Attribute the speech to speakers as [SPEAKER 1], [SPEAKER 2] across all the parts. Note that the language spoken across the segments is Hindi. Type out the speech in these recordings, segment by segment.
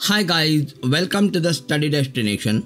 [SPEAKER 1] Hi guys, welcome to the study destination.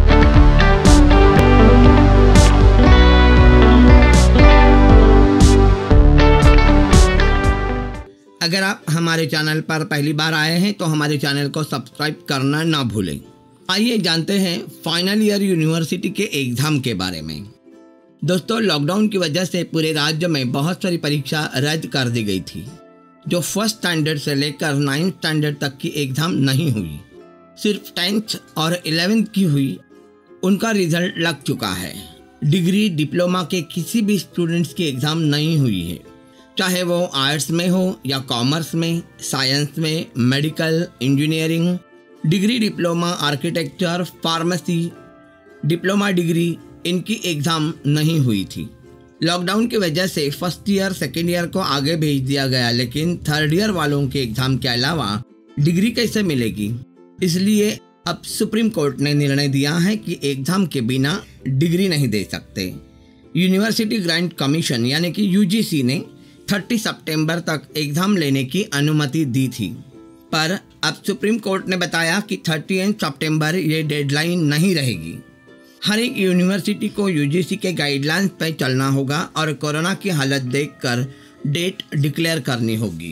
[SPEAKER 1] अगर आप हमारे चैनल पर पहली बार आए हैं तो हमारे चैनल को सब्सक्राइब करना ना भूलें। आइए जानते हैं फाइनल ईयर यूनिवर्सिटी के एग्ज़ाम के बारे में। दोस्तों, लॉकडाउन की वजह से पूरे राज्य में बहुत सारी परीक्षा रद्द कर दी गई थी। जो फर्स्ट स्टैंडर्ड से लेकर 9th स्टैंडर्ड तक की एग्ज़ाम नहीं हुई, सिर्फ 10th और 11th की हुई, उनका रिजल्ट लग चुका है। डिग्री डिप्लोमा के किसी भी स्टूडेंट्स की एग्ज़ाम नहीं हुई है, चाहे वो आर्ट्स में हो या कॉमर्स में, साइंस में, medical, engineering, degree diploma, architecture, pharmacy, diploma degree, इनकी एग्ज़ाम नहीं हुई थी। लॉकडाउन की वजह से फर्स्ट ईयर सेकेंड ईयर को आगे भेज दिया गया, लेकिन थर्ड ईयर वालों के एग्ज़ाम के अलावा डिग्री कैसे मिलेगी? इसलिए अब सुप्रीम कोर्ट ने निर्णय दिया है कि एग्ज़ाम के बिना डिग्री नहीं दे सकते। यूनिवर्सिटी ग्रांट कमीशन यानी कि यूजीसी ने 30 सितंबर तक एग्ज़ाम लेने की अनुमति दी थी, पर अब सुप्रीम कोर्ट ने बताया कि 30 सितंबर ये डेडलाइन नहीं रहेगी। हर एक यूनिवर्सिटी को यूजीसी के गाइडलाइंस पर चलना होगा और कोरोना की हालत देखकर डेट डिक्लेयर करनी होगी।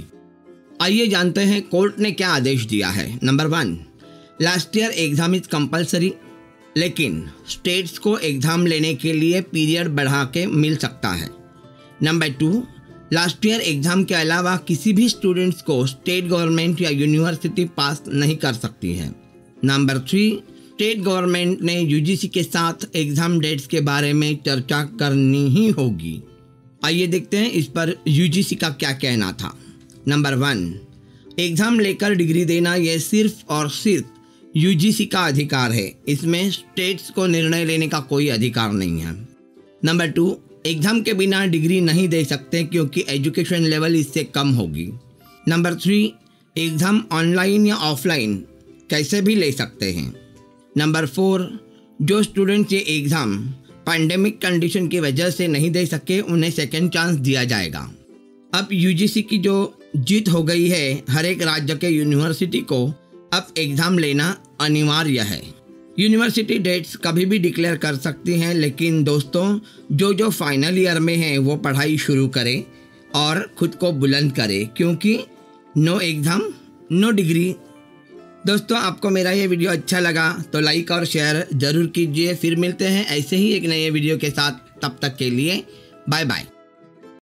[SPEAKER 1] आइए जानते हैं कोर्ट ने क्या आदेश दिया है। Number 1, last year exam is compulsory, लेकिन स्टेट्स को एग्ज़ाम लेने के लिए पीरियड बढ़ा के मिल सकता है। नंबर 2, लास्ट ईयर एग्ज़ाम के अलावा किसी भी स्टूडेंट्स को स्टेट गवर्नमेंट या यूनिवर्सिटी पास नहीं कर सकती है। नंबर 3, स्टेट गवर्नमेंट ने यूजीसी के साथ एग्ज़ाम डेट्स के बारे में चर्चा करनी ही होगी। आइए देखते हैं इस पर यूजीसी का क्या कहना था। नंबर 1, एग्ज़ाम लेकर डिग्री देना यह सिर्फ और सिर्फ यूजीसी का अधिकार है, इसमें स्टेट्स को निर्णय लेने का कोई अधिकार नहीं है। नंबर 2, एग्ज़ाम के बिना डिग्री नहीं दे सकते क्योंकि एजुकेशन लेवल इससे कम होगी। नंबर 3, एग्ज़ाम ऑनलाइन या ऑफलाइन कैसे भी ले सकते हैं। नंबर 4, जो स्टूडेंट्स ये एग्ज़ाम पैंडेमिक कंडीशन की वजह से नहीं दे सके, उन्हें सेकेंड चांस दिया जाएगा। अब यूजीसी की जो जीत हो गई है, हर एक राज्य के यूनिवर्सिटी को अब एग्ज़ाम लेना अनिवार्य है। यूनिवर्सिटी डेट्स कभी भी डिक्लेयर कर सकती हैं, लेकिन दोस्तों, जो फाइनल ईयर में हैं वो पढ़ाई शुरू करें और ख़ुद को बुलंद करें, क्योंकि नो एग्ज़ाम नो डिग्री। दोस्तों, आपको मेरा ये वीडियो अच्छा लगा तो लाइक और शेयर ज़रूर कीजिए। फिर मिलते हैं ऐसे ही एक नए वीडियो के साथ, तब तक के लिए बाय बाय।